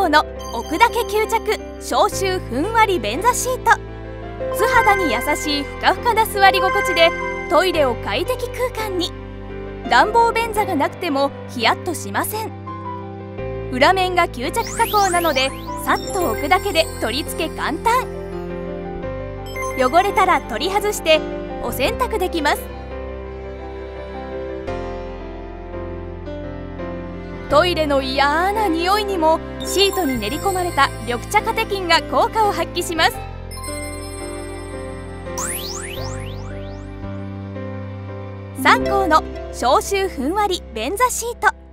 光の置くだけ吸着消臭ふんわり便座シート。素肌に優しいふかふかな座り心地でトイレを快適空間に。暖房便座がなくてもヒヤッとしません。裏面が吸着加工なのでさっと置くだけで取り付け簡単。汚れたら取り外してお洗濯できます。トイレの嫌な匂いにもシートに練り込まれた緑茶カテキンが効果を発揮します。サンコーの消臭ふんわり便座シート。